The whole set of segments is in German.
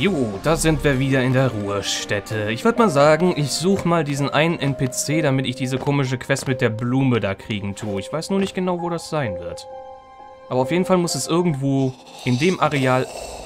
Jo, da sind wir wieder in der Ruhestätte. Ich würde mal sagen, ich suche mal diesen einen NPC, damit ich diese komische Quest mit der Blume da kriegen tue. Ich weiß nur nicht genau, wo das sein wird. Aber auf jeden Fall muss es irgendwo in dem Areal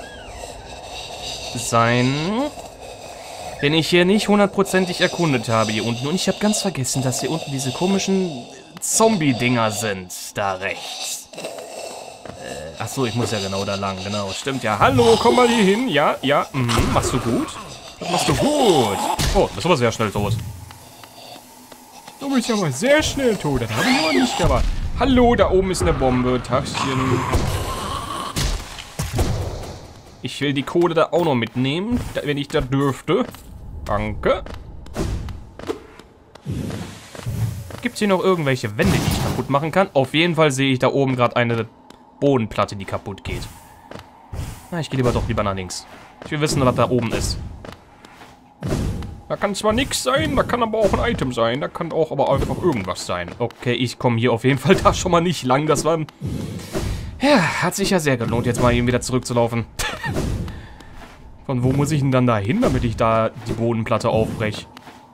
sein, den ich hier nicht hundertprozentig erkundet habe hier unten. Und ich habe ganz vergessen, dass hier unten diese komischen Zombie-Dinger sind. Da rechts. Achso, ich muss ja genau da lang. Genau, stimmt ja. Hallo, komm mal hier hin. Ja, ja. Machst du gut? Das machst du gut. Oh, das ist aber sehr schnell tot. Du bist ja mal sehr schnell tot. Das habe ich aber nicht gemacht. Hallo, da oben ist eine Bombe. Tagchen. Ich will die Kohle da auch noch mitnehmen, wenn ich da dürfte. Danke. Gibt es hier noch irgendwelche Wände, die ich kaputt machen kann? Auf jeden Fall sehe ich da oben gerade eine Bodenplatte, die kaputt geht. Na, ich gehe lieber nach links. Ich will wissen, was da oben ist. Da kann zwar nichts sein, da kann aber auch ein Item sein. Da kann auch aber einfach irgendwas sein. Okay, ich komme hier auf jeden Fall da schon mal nicht lang. Das war... Ja, hat sich ja sehr gelohnt, jetzt mal eben wieder zurückzulaufen. Von wo muss ich denn dann da hin, damit ich da die Bodenplatte aufbreche?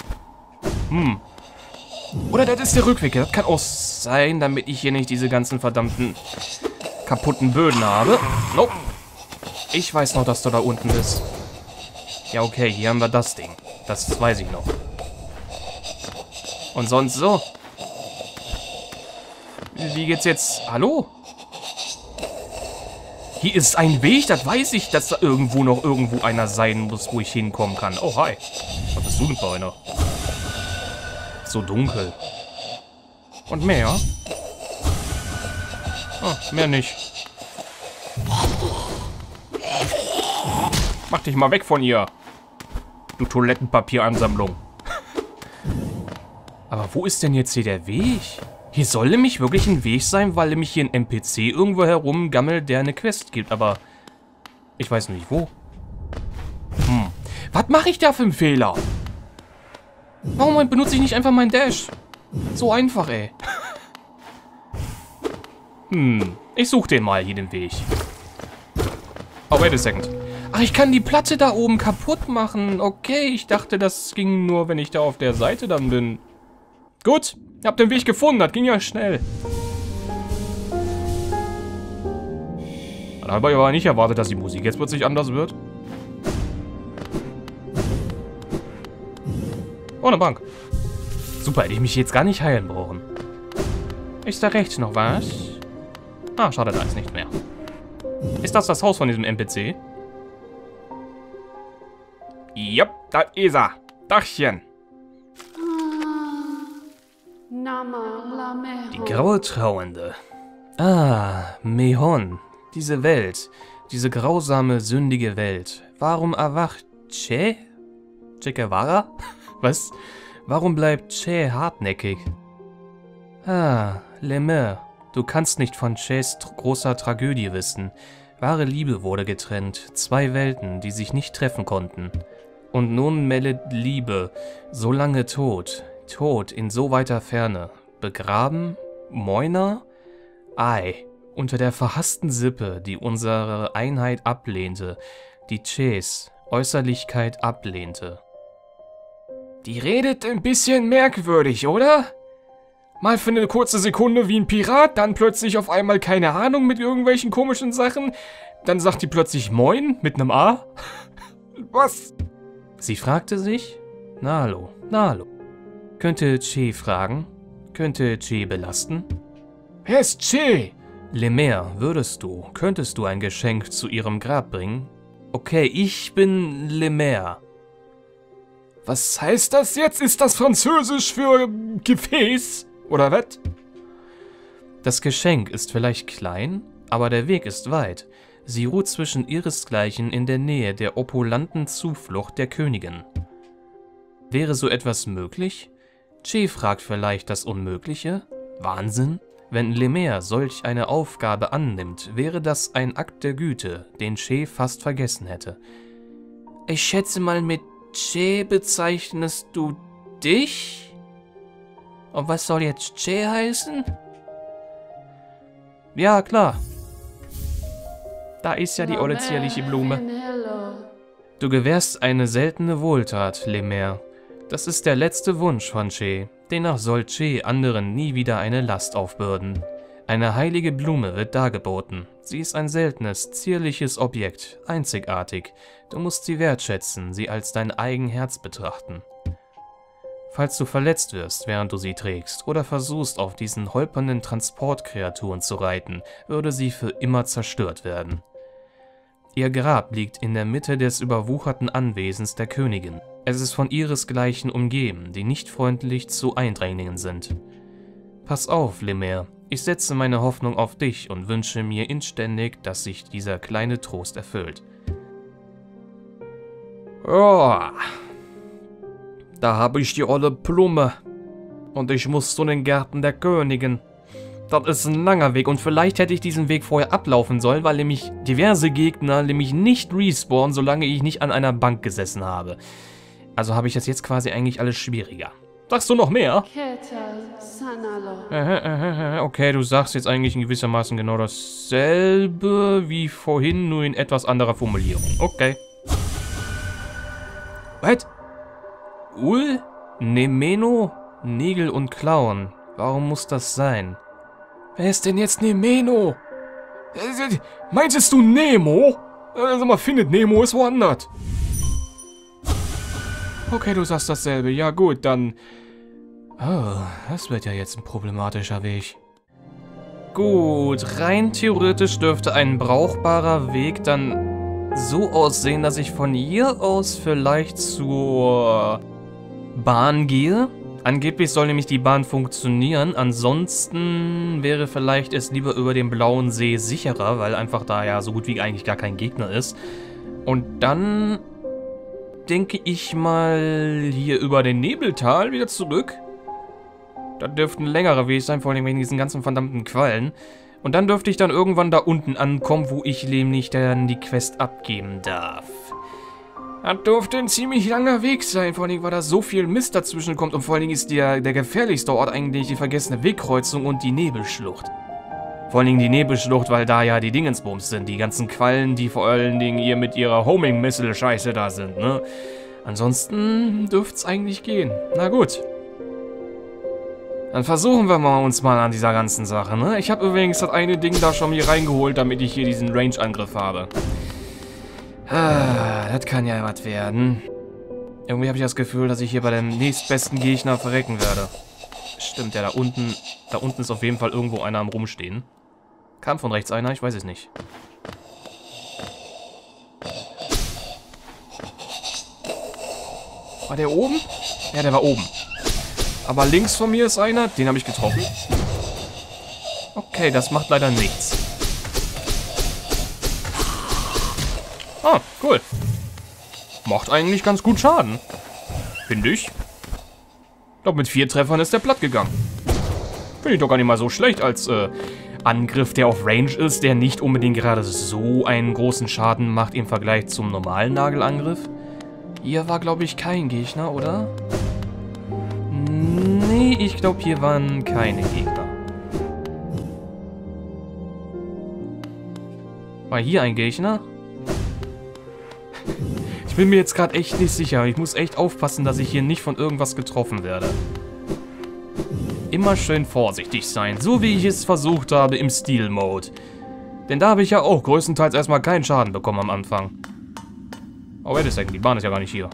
Oder das ist der Rückweg. Das kann auch sein, damit ich hier nicht diese ganzen verdammten kaputten Böden habe. Nope. Ich weiß noch, dass du da unten bist. Ja, okay, hier haben wir das Ding. Das weiß ich noch. Und sonst so. Wie geht's jetzt? Hallo? Hier ist ein Weg, das weiß ich, dass da irgendwo einer sein muss, wo ich hinkommen kann. Oh, hi. Was bist du denn für einer? So dunkel. Und mehr? Oh, mehr nicht. Mach dich mal weg von ihr. Du Toilettenpapieransammlung. Aber wo ist denn jetzt hier der Weg? Hier soll nämlich wirklich ein Weg sein, weil nämlich hier ein NPC irgendwo herumgammelt, der eine Quest gibt, aber ich weiß nicht wo. Was mache ich da für einen Fehler? Warum benutze ich nicht einfach meinen Dash? So einfach, ey. Ich suche den mal hier, den Weg. Oh, wait a second. Ach, ich kann die Platte da oben kaputt machen. Okay, ich dachte, das ging nur, wenn ich da auf der Seite dann bin. Gut, ihr habt den Weg gefunden, das ging ja schnell. Dann habe ich aber nicht erwartet, dass die Musik jetzt plötzlich anders wird. Oh, eine Bank. Super, hätte ich mich jetzt gar nicht heilen brauchen. Ist da rechts noch was? Ah, schade, da ist nichts mehr. Ist das das Haus von diesem NPC? Jupp, da ist er. Dachchen. Die graue Trauernde. Ah, Mehon. Diese Welt. Diese grausame, sündige Welt. Warum erwacht Che? Che Guevara? Was? Warum bleibt Che hartnäckig? Ah, Lemaire. Du kannst nicht von Ches großer Tragödie wissen. Wahre Liebe wurde getrennt. Zwei Welten, die sich nicht treffen konnten. Und nun meldet Liebe, so lange tot. Tot in so weiter Ferne. Begraben? Moina? Ei, unter der verhassten Sippe, die unsere Einheit ablehnte, die Ches Äußerlichkeit ablehnte. Die redet ein bisschen merkwürdig, oder? Mal für eine kurze Sekunde wie ein Pirat, dann plötzlich auf einmal keine Ahnung mit irgendwelchen komischen Sachen. Dann sagt die plötzlich Moin mit einem A. Was? Sie fragte sich, Nalo. Könnte Che fragen? Könnte Che belasten? Wer ist Che? Lemaire, könntest du ein Geschenk zu ihrem Grab bringen? Okay, ich bin Lemaire. Was heißt das jetzt? Ist das Französisch für Gefäß? Oder was? Das Geschenk ist vielleicht klein, aber der Weg ist weit. Sie ruht zwischen ihresgleichen in der Nähe der opulanten Zuflucht der Königin. Wäre so etwas möglich? Che fragt vielleicht das Unmögliche? Wahnsinn? Wenn Lemaire solch eine Aufgabe annimmt, wäre das ein Akt der Güte, den Che fast vergessen hätte. Ich schätze mal, mit Che bezeichnest du dich? Und was soll jetzt Che heißen? Ja, klar. Da ist ja die olle zierliche Blume. Du gewährst eine seltene Wohltat, Lemaire. Das ist der letzte Wunsch von Che. Demnach soll Che anderen nie wieder eine Last aufbürden. Eine heilige Blume wird dargeboten. Sie ist ein seltenes, zierliches Objekt, einzigartig. Du musst sie wertschätzen, sie als dein eigen Herz betrachten. Falls du verletzt wirst, während du sie trägst, oder versuchst, auf diesen holpernden Transportkreaturen zu reiten, würde sie für immer zerstört werden. Ihr Grab liegt in der Mitte des überwucherten Anwesens der Königin. Es ist von ihresgleichen umgeben, die nicht freundlich zu Eindringlingen sind. Pass auf, Lemaire. Ich setze meine Hoffnung auf dich und wünsche mir inständig, dass sich dieser kleine Trost erfüllt. Oh, da habe ich die olle Blume. Und ich muss zu den Gärten der Königin. Das ist ein langer Weg und vielleicht hätte ich diesen Weg vorher ablaufen sollen, weil nämlich diverse Gegner nämlich nicht respawnen, solange ich nicht an einer Bank gesessen habe. Also habe ich das jetzt quasi eigentlich alles schwieriger. Sagst du noch mehr? Okay, du sagst jetzt eigentlich in gewissermaßen genau dasselbe wie vorhin, nur in etwas anderer Formulierung. Okay. Was? Ul? Nemeno? Nägel und Klauen. Warum muss das sein? Wer ist denn jetzt Nemeno? Meintest du Nemo? Sag mal, findet Nemo ist woanders. Okay, du sagst dasselbe. Ja gut, dann... Oh, das wird ja jetzt ein problematischer Weg. Gut, rein theoretisch dürfte ein brauchbarer Weg dann so aussehen, dass ich von hier aus vielleicht zur Bahn gehe. Angeblich soll nämlich die Bahn funktionieren, ansonsten wäre vielleicht es lieber über den Blauen See sicherer, weil einfach da ja so gut wie eigentlich gar kein Gegner ist. Und dann denke ich mal hier über den Nebeltal wieder zurück. Das dürfte ein längerer Weg sein, vor allem wegen diesen ganzen verdammten Quallen. Und dann dürfte ich dann irgendwann da unten ankommen, wo ich nämlich dann die Quest abgeben darf. Das dürfte ein ziemlich langer Weg sein, vor allem weil da so viel Mist dazwischen kommt und vor allem ist der gefährlichste Ort eigentlich die vergessene Wegkreuzung und die Nebelschlucht. Vor allen Dingen die Nebelschlucht, weil da ja die Dingensbums sind, die ganzen Quallen, die vor allen Dingen hier mit ihrer Homing-Missile-Scheiße da sind, ne? Ansonsten dürft's eigentlich gehen. Na gut. Dann versuchen wir uns mal an dieser ganzen Sache, ne? Ich habe übrigens das eine Ding da schon hier reingeholt, damit ich hier diesen Range-Angriff habe. Ah, das kann ja was werden. Irgendwie habe ich das Gefühl, dass ich hier bei dem nächstbesten Gegner verrecken werde. Stimmt, ja, da unten ist auf jeden Fall irgendwo einer am Rumstehen. Kam von rechts einer? Ich weiß es nicht. War der oben? Ja, der war oben. Aber links von mir ist einer, den habe ich getroffen. Okay, das macht leider nichts. Ah, cool. Macht eigentlich ganz gut Schaden. Finde ich. Ich glaube, mit 4 Treffern ist der platt gegangen. Finde ich doch gar nicht mal so schlecht als Angriff, der auf Range ist, der nicht unbedingt gerade so einen großen Schaden macht im Vergleich zum normalen Nagelangriff. Hier war, glaube ich, kein Gegner, oder? Nee, ich glaube, hier waren keine Gegner. War hier ein Gegner? Ich bin mir jetzt gerade echt nicht sicher. Ich muss echt aufpassen, dass ich hier nicht von irgendwas getroffen werde. Immer schön vorsichtig sein, so wie ich es versucht habe im Steal-Mode. Denn da habe ich ja auch größtenteils erstmal keinen Schaden bekommen am Anfang. Oh, wait a second, die Bahn ist ja gar nicht hier.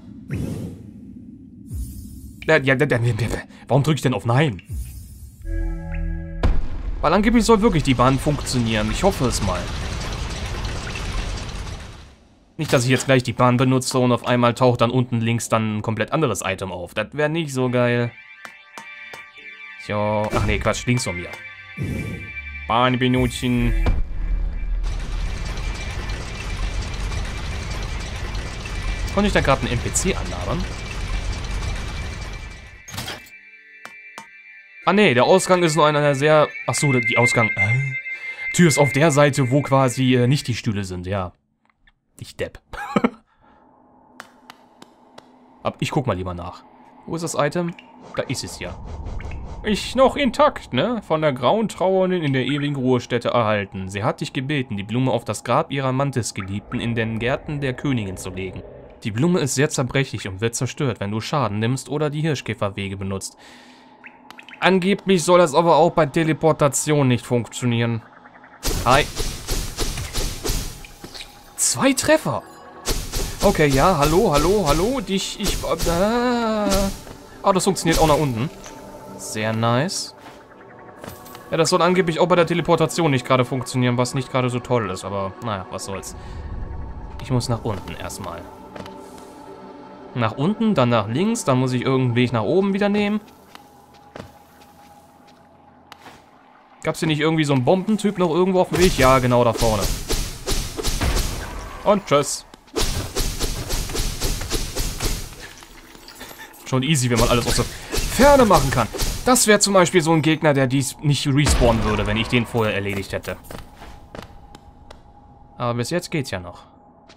Warum drücke ich denn auf Nein? Weil angeblich soll wirklich die Bahn funktionieren. Ich hoffe es mal. Nicht, dass ich jetzt gleich die Bahn benutze und auf einmal taucht dann unten links dann ein komplett anderes Item auf. Das wäre nicht so geil. So, ach nee, Quatsch, links von mir. Bahn benutzen. Konnte ich da gerade einen NPC anlabern? Ah nee, der Ausgang ist nur einer sehr... Achso, die Ausgang... Tür ist auf der Seite, wo quasi nicht die Stühle sind, ja. Ich Depp. Aber ich guck mal lieber nach. Wo ist das Item? Da ist es ja. Ich noch intakt, ne? Von der grauen Trauernden in der ewigen Ruhestätte erhalten. Sie hat dich gebeten, die Blume auf das Grab ihrer Mantis-Geliebten in den Gärten der Königin zu legen. Die Blume ist sehr zerbrechlich und wird zerstört, wenn du Schaden nimmst oder die Hirschkäferwege benutzt. Angeblich soll das aber auch bei Teleportation nicht funktionieren. Hi. 2 Treffer. Okay, ja, hallo. Das funktioniert auch nach unten. Sehr nice. Ja, das soll angeblich auch bei der Teleportation nicht gerade funktionieren, was nicht gerade so toll ist, aber naja, was soll's. Ich muss nach unten erstmal. Nach unten, dann nach links, dann muss ich irgendeinen Weg nach oben wieder nehmen. Gab's hier nicht irgendwie so einen Bombentyp noch irgendwo auf dem Weg? Ja, genau da vorne. Und tschüss. Schon easy, wenn man alles aus der Ferne machen kann. Das wäre zum Beispiel so ein Gegner, der dies nicht respawnen würde, wenn ich den vorher erledigt hätte. Aber bis jetzt geht's ja noch.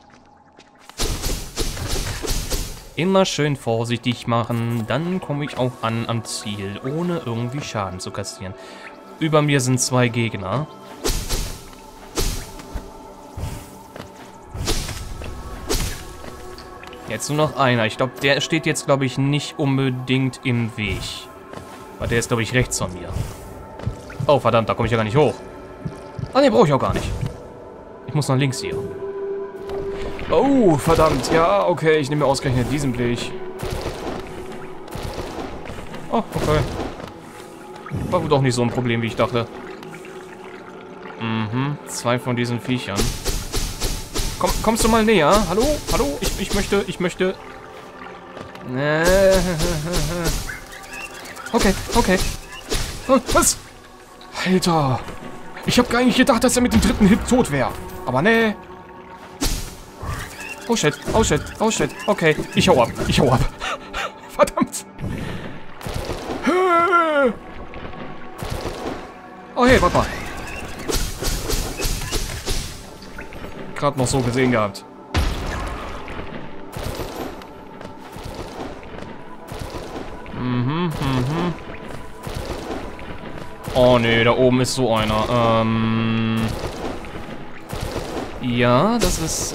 Immer schön vorsichtig machen, dann komme ich auch am Ziel, ohne irgendwie Schaden zu kassieren. Über mir sind 2 Gegner. Jetzt nur noch einer. Ich glaube, der steht jetzt, glaube ich, nicht unbedingt im Weg. Weil der ist, glaube ich, rechts von mir. Oh, verdammt, da komme ich ja gar nicht hoch. Ah, den brauche ich auch gar nicht. Ich muss nach links hier. Oh, verdammt. Ja, okay, ich nehme mir ausgerechnet diesen Weg. Oh, okay. War wohl doch nicht so ein Problem, wie ich dachte. 2 von diesen Viechern. Kommst du mal näher? Hallo? Hallo? Ich möchte... Okay. Was? Alter. Ich habe gar nicht gedacht, dass er mit dem 3. Hit tot wäre. Aber nee. Oh shit. Okay, ich hau ab. Verdammt. Oh hey, warte mal. Gerade noch so gesehen gehabt. Oh nee, da oben ist so einer. Ja, das ist,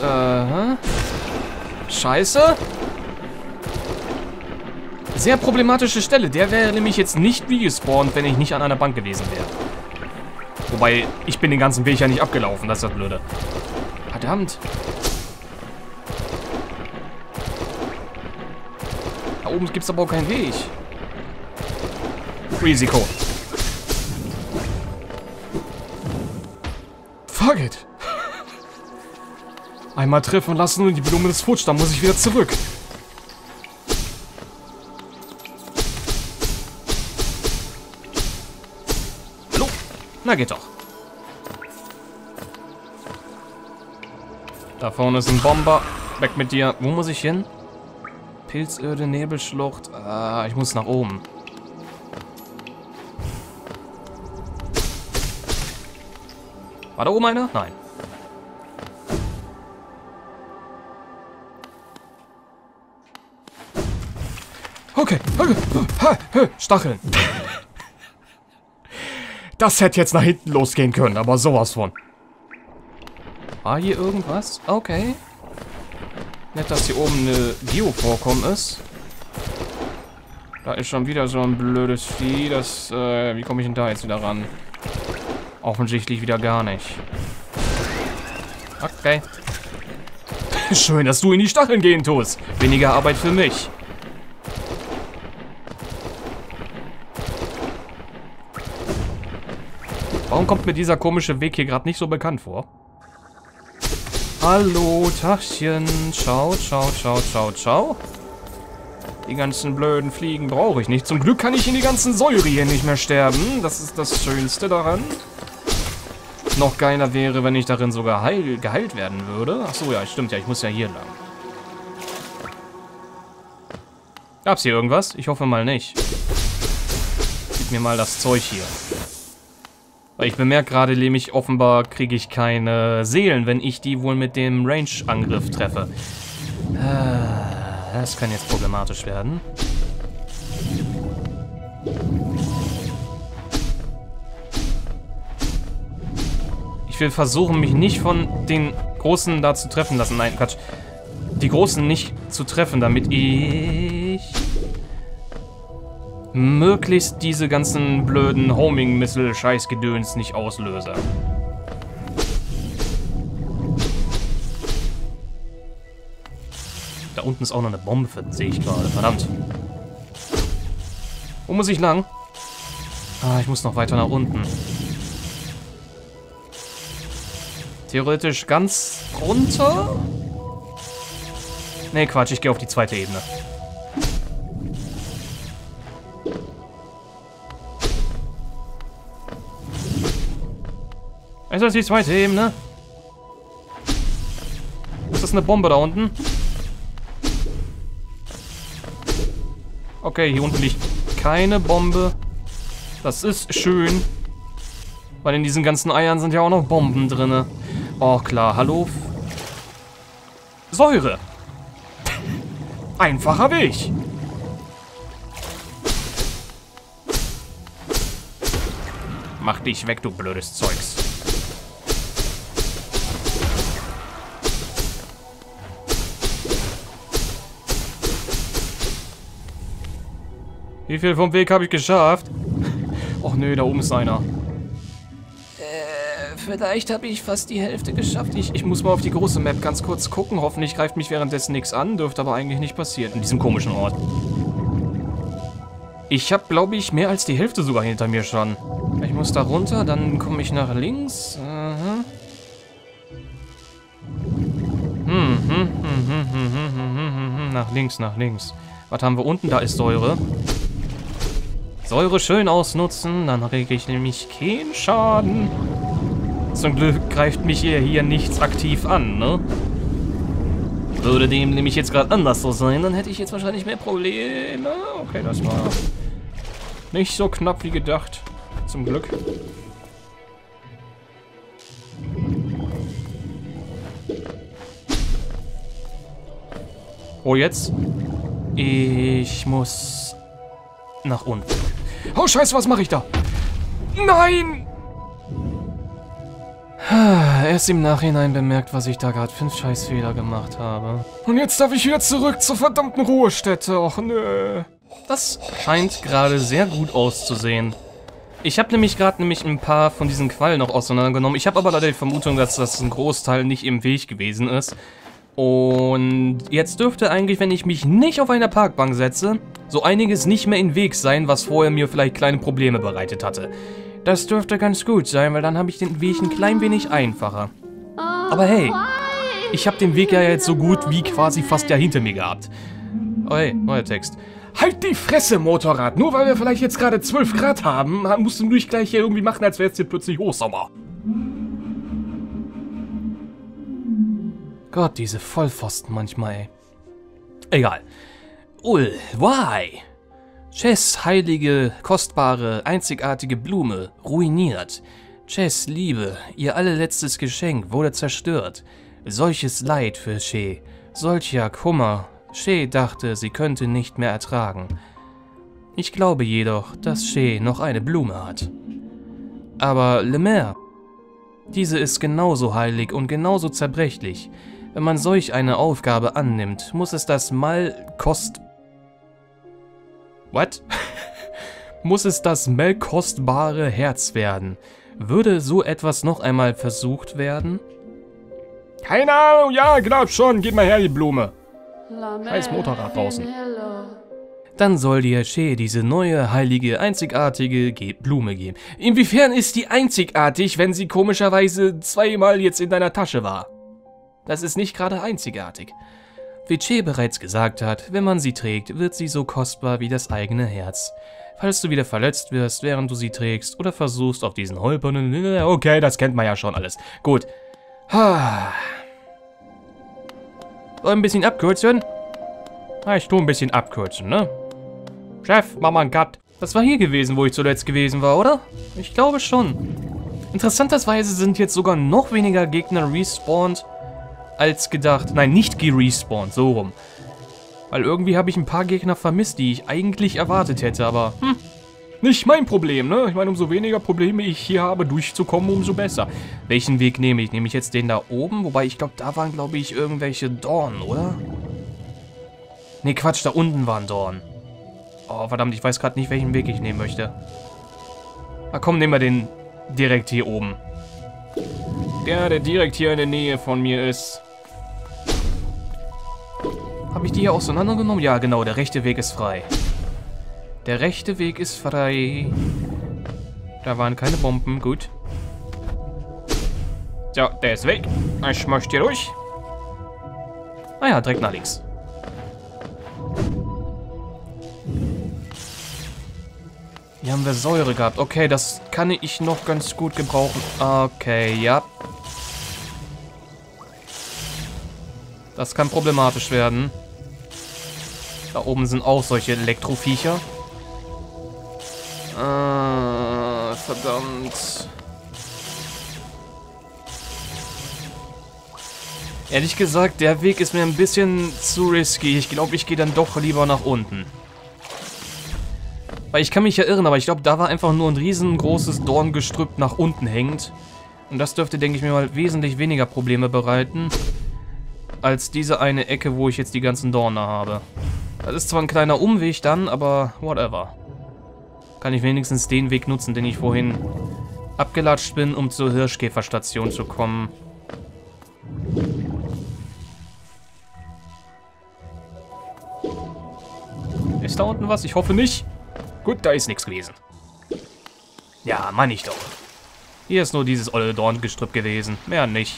Scheiße. Sehr problematische Stelle. Der wäre nämlich jetzt nicht regespawnt, wenn ich nicht an einer Bank gewesen wäre. Wobei, ich bin den ganzen Weg ja nicht abgelaufen. Das ist das Blöde. Verdammt. Da oben gibt es aber auch keinen Weg. Risiko. Fuck it. Einmal treffen lassen und die Blume ist futsch. Dann muss ich wieder zurück. Hallo? Na, geht doch. Da vorne ist ein Bomber. Weg mit dir. Wo muss ich hin? Pilzöde, Nebelschlucht. Ah, ich muss nach oben. War da oben einer? Nein. Okay. Stacheln. Das hätte jetzt nach hinten losgehen können, aber sowas von. War hier irgendwas? Okay. Nett, dass hier oben eine Geovorkommen ist. Da ist schon wieder so ein blödes Vieh. Das, wie komme ich denn da jetzt wieder ran? Offensichtlich wieder gar nicht. Okay. Schön, dass du in die Stacheln gehen tust. Weniger Arbeit für mich. Warum kommt mir dieser komische Weg hier gerade nicht so bekannt vor? Hallo, Tachchen. Ciao. Die ganzen blöden Fliegen brauche ich nicht. Zum Glück kann ich in die ganzen Säure hier nicht mehr sterben. Das ist das Schönste daran. Noch geiler wäre, wenn ich darin sogar geheilt werden würde. Achso, ja, stimmt ja. Ich muss ja hier lang. Gab's hier irgendwas? Ich hoffe mal nicht. Gib mir mal das Zeug hier. Weil ich bemerke gerade, nämlich offenbar kriege ich keine Seelen, wenn ich die wohl mit dem Range-Angriff treffe. Das kann jetzt problematisch werden. Ich will versuchen, mich nicht von den Großen da zu treffen lassen. Nein, Quatsch. die Großen nicht zu treffen, damit ich möglichst diese ganzen blöden Homing-Missile-Scheißgedöns nicht auslöse. Da unten ist auch noch eine Bombe, sehe ich gerade. Verdammt. Wo muss ich lang? Ah, ich muss noch weiter nach unten. Theoretisch ganz runter? Nee, Quatsch, ich gehe auf die zweite Ebene. Ist das die zweite Ebene? Ist das eine Bombe da unten? Okay, hier unten liegt keine Bombe. Das ist schön. Weil in diesen ganzen Eiern sind ja auch noch Bomben drin. Oh klar, hallo? Säure. Einfacher Weg. Mach dich weg, du blödes Zeugs. Wie viel vom Weg habe ich geschafft? Och nö, da oben ist einer. Vielleicht habe ich fast die Hälfte geschafft. Ich muss mal auf die große Map ganz kurz gucken. Hoffentlich greift mich währenddessen nichts an. Dürfte aber eigentlich nicht passieren in diesem komischen Ort. Ich habe, glaube ich, mehr als die Hälfte sogar hinter mir schon. Ich muss da runter, dann komme ich nach links. Nach links, nach links. Was haben wir unten? Da ist Säure. Säure schön ausnutzen, dann kriege ich nämlich keinen Schaden. Zum Glück greift mich hier nichts aktiv an, ne? Würde dem nämlich jetzt gerade anders so sein, dann hätte ich jetzt wahrscheinlich mehr Probleme. Okay, das war nicht so knapp wie gedacht. Zum Glück. Oh, jetzt? Ich muss nach unten. Oh, scheiße, was mache ich da? Nein! Erst im Nachhinein bemerkt, was ich da gerade für einen Scheißfehler gemacht habe. Und jetzt darf ich wieder zurück zur verdammten Ruhestätte. Och, nö. Das scheint gerade sehr gut auszusehen. Ich habe nämlich gerade ein paar von diesen Quallen noch auseinandergenommen. Ich habe aber leider die Vermutung, dass das ein Großteil nicht im Weg gewesen ist. Und jetzt dürfte eigentlich, wenn ich mich nicht auf eine Parkbank setze, so einiges nicht mehr im Weg sein, was vorher mir vielleicht kleine Probleme bereitet hatte. Das dürfte ganz gut sein, weil dann habe ich den Weg ein klein wenig einfacher. Aber hey, ich habe den Weg ja jetzt so gut wie quasi fast ja hinter mir gehabt. Oh hey, neuer Text. Halt die Fresse, Motorrad! Nur weil wir vielleicht jetzt gerade 12 Grad haben, musst du nicht gleich hier irgendwie machen, als wäre es hier plötzlich Hochsommer. Gott, diese Vollpfosten manchmal, ey. Egal. Why? Chess, heilige, kostbare, einzigartige Blume, ruiniert. Chess, Liebe, ihr allerletztes Geschenk, wurde zerstört. Solches Leid für She, solcher Kummer. She dachte, sie könnte nicht mehr ertragen. Ich glaube jedoch, dass She noch eine Blume hat. Aber Lemaire, diese ist genauso heilig und genauso zerbrechlich. Wenn man solch eine Aufgabe annimmt, muss es das muss es das kostbare Herz werden. Würde so etwas noch einmal versucht werden? Keine Ahnung, ja, glaub schon, gib mal her die Blume. Scheiß Motorrad draußen. Dann soll dir She diese neue, heilige, einzigartige Blume geben. Inwiefern ist die einzigartig, wenn sie komischerweise zweimal jetzt in deiner Tasche war? Das ist nicht gerade einzigartig. Wie Che bereits gesagt hat, wenn man sie trägt, wird sie so kostbar wie das eigene Herz. Falls du wieder verletzt wirst, während du sie trägst, oder versuchst auf diesen holpernden... Okay, das kennt man ja schon alles. Gut. Soll ein bisschen abkürzen? Ich tue ein bisschen abkürzen, ne? Chef, mach mal einen Cut. Das war hier gewesen, wo ich zuletzt gewesen war, oder? Ich glaube schon. Interessanterweise sind jetzt sogar noch weniger Gegner respawned als gedacht. Nein, nicht gerespawnt, so rum. Weil irgendwie habe ich ein paar Gegner vermisst, die ich eigentlich erwartet hätte, aber nicht mein Problem, ne? Ich meine, umso weniger Probleme ich hier habe, durchzukommen, umso besser. Welchen Weg nehme ich? Nehme ich jetzt den da oben? Wobei, ich glaube, da waren, glaube ich, irgendwelche Dornen, oder? Nee, Quatsch, da unten war ein Dorn. Oh, verdammt, ich weiß gerade nicht, welchen Weg ich nehmen möchte. Na komm, nehmen wir den direkt hier oben. Der direkt hier in der Nähe von mir ist. Habe ich die hier auseinandergenommen? Ja, genau, der rechte Weg ist frei. Der rechte Weg ist frei. Da waren keine Bomben, gut. So, der ist weg. Ich möchte hier durch. Ah ja, direkt nach links. Hier haben wir Säure gehabt. Okay, das kann ich noch ganz gut gebrauchen. Okay, ja. Das kann problematisch werden. Da oben sind auch solche Elektroviecher. Verdammt. Ehrlich gesagt, der Weg ist mir ein bisschen zu risky. Ich glaube, ich gehe dann doch lieber nach unten. Weil ich kann mich ja irren, aber ich glaube, da war einfach nur ein riesengroßes Dorngestrüpp nach unten hängend. Und das dürfte, denke ich mir mal, wesentlich weniger Probleme bereiten, als diese eine Ecke, wo ich jetzt die ganzen Dorne habe. Das ist zwar ein kleiner Umweg dann, aber whatever. Kann ich wenigstens den Weg nutzen, den ich vorhin abgelatscht bin, um zur Hirschkäferstation zu kommen. Ist da unten was? Ich hoffe nicht. Gut, da ist nichts gewesen. Ja, meine ich doch. Hier ist nur dieses olle Dorngestrüpp gewesen. Mehr nicht.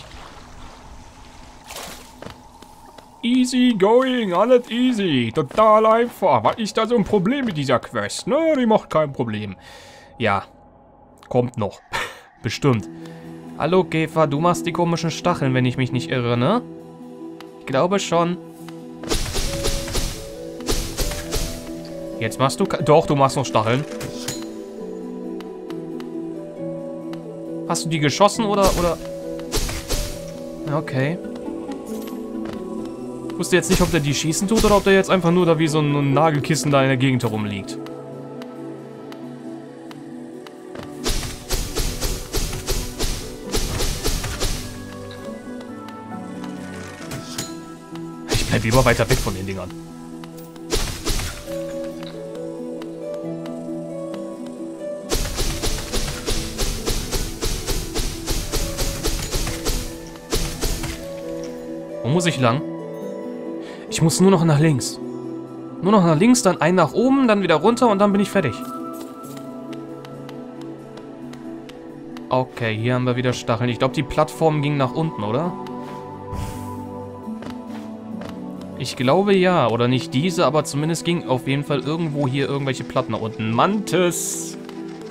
Easy going, alles easy. Total einfach. Was ist da so ein Problem mit dieser Quest? Ne, die macht kein Problem. Ja, kommt noch. Bestimmt. Hallo Käfer, du machst die komischen Stacheln, wenn ich mich nicht irre, ne? Ich glaube schon. Jetzt machst du... Doch, du machst noch Stacheln. Hast du die geschossen oder... Okay. Ich wusste jetzt nicht, ob der die schießen tut oder ob der jetzt einfach nur da wie so ein Nagelkissen da in der Gegend herumliegt. Ich bleib lieber weiter weg von den Dingern. Wo muss ich lang? Ich muss nur noch nach links. Nur noch nach links, dann einen nach oben, dann wieder runter und dann bin ich fertig. Okay, hier haben wir wieder Stacheln. Ich glaube, die Plattform ging nach unten, oder? Ich glaube ja, oder nicht diese, aber zumindest ging auf jeden Fall irgendwo hier irgendwelche Platten nach unten. Mantis!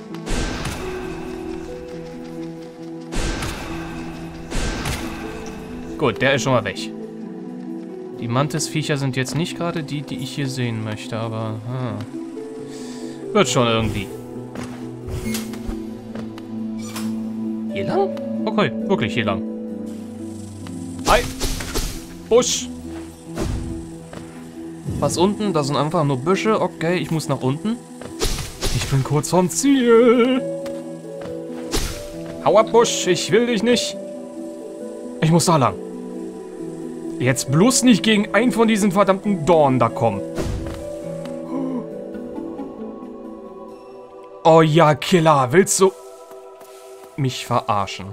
Gut, der ist schon mal weg. Die Mantis-Viecher sind jetzt nicht gerade die, die ich hier sehen möchte, aber... Wird schon irgendwie. Hier lang? Okay, wirklich hier lang. Hi! Busch! Was unten? Das sind einfach nur Büsche. Okay, ich muss nach unten. Ich bin kurz vorm Ziel. Hau ab, Busch, ich will dich nicht. Ich muss da lang. Jetzt bloß nicht gegen einen von diesen verdammten Dornen da kommen. Oh ja, Killer, willst du mich verarschen?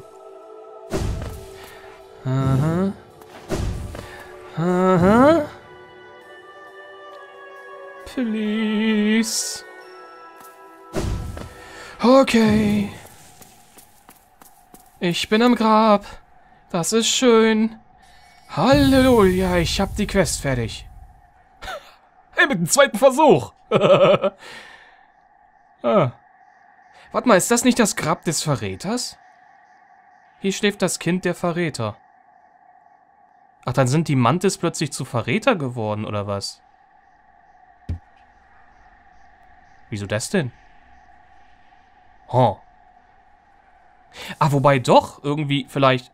Aha. Aha. Please. Okay. Ich bin am Grab. Das ist schön. Halleluja, ich hab die Quest fertig. Hey, mit dem zweiten Versuch. Warte mal, ist das nicht das Grab des Verräters? Hier schläft das Kind der Verräter. Ach, dann sind die Mantis plötzlich zu Verräter geworden, oder was? Wieso das denn? Oh. Ah, wobei doch, irgendwie vielleicht,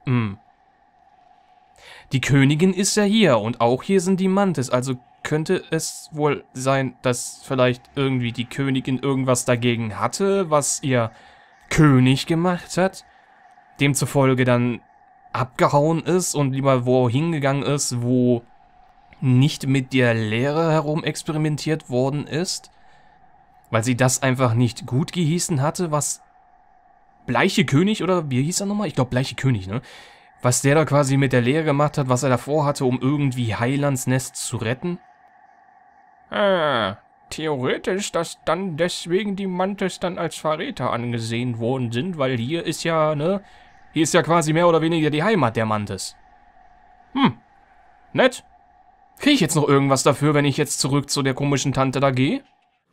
Die Königin ist ja hier und auch hier sind die Mantis, also könnte es wohl sein, dass vielleicht irgendwie die Königin irgendwas dagegen hatte, was ihr König gemacht hat, demzufolge dann abgehauen ist und lieber wohin gegangen ist, wo nicht mit der Lehre herumexperimentiert worden ist, weil sie das einfach nicht gut gehießen hatte, was Bleiche König, oder wie hieß er nochmal? Ich glaube Bleiche König, ne? Was der da quasi mit der Lehre gemacht hat, was er davor hatte, um irgendwie Heilands Nest zu retten. Theoretisch, dass dann deswegen die Mantis dann als Verräter angesehen worden sind, weil hier ist ja, ne? Hier ist ja quasi mehr oder weniger die Heimat der Mantis. Nett. Kriege ich jetzt noch irgendwas dafür, wenn ich jetzt zurück zu der komischen Tante da gehe?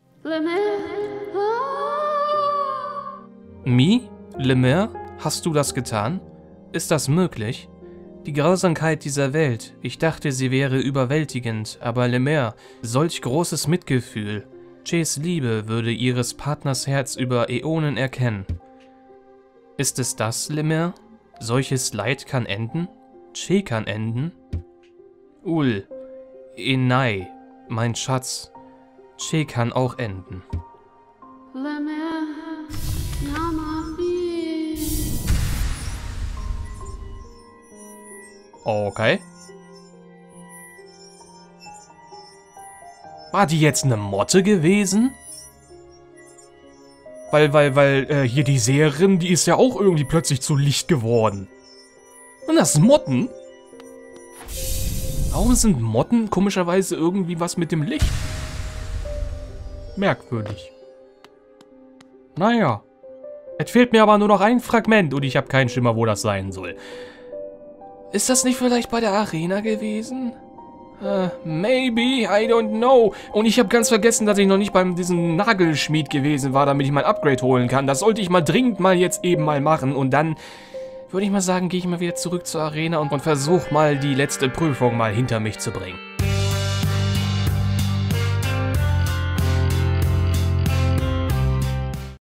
Mi? Lemaire? Hast du das getan? Ist das möglich? Die Grausamkeit dieser Welt. Ich dachte, sie wäre überwältigend, aber Lemaire, solch großes Mitgefühl. Ches Liebe würde ihres Partners Herz über Äonen erkennen. Ist es das, Lemaire? Solches Leid kann enden? Che kann enden? Ul, Enai, mein Schatz. Che kann auch enden. Okay. War die jetzt eine Motte gewesen? Weil hier die Seherin, die ist ja auch irgendwie plötzlich zu Licht geworden. Und das Motten? Warum sind Motten komischerweise irgendwie was mit dem Licht? Merkwürdig. Naja. Es fehlt mir aber nur noch ein Fragment und ich habe keinen Schimmer, wo das sein soll. Ist das nicht vielleicht bei der Arena gewesen? Maybe, I don't know. Und ich habe ganz vergessen, dass ich noch nicht beim diesem Nagelschmied gewesen war, damit ich mein Upgrade holen kann. Das sollte ich mal dringend mal jetzt eben mal machen. Und dann würde ich mal sagen, gehe ich mal wieder zurück zur Arena und versuche mal die letzte Prüfung mal hinter mich zu bringen.